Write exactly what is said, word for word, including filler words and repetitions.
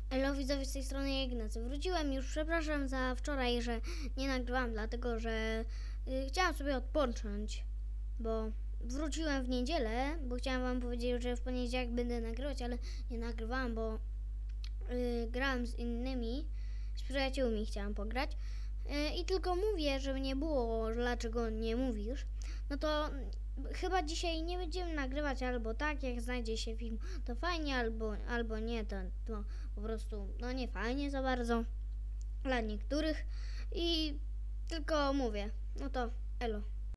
Elo widzowie, z tej strony Ignacy. Wróciłem już, przepraszam za wczoraj, że nie nagrywałam, dlatego że y, chciałam sobie odpocząć, bo wróciłem w niedzielę, bo chciałam wam powiedzieć, że w poniedziałek będę nagrywać, ale nie nagrywałam, bo y, grałam z innymi, z przyjaciółmi chciałam pograć y, i tylko mówię, żeby nie było, dlaczego nie mówisz, no to chyba dzisiaj nie będziemy nagrywać, albo tak, jak znajdzie się film, to fajnie, albo, albo nie, to, to po prostu, no nie fajnie za bardzo dla niektórych i tylko mówię, no to elo.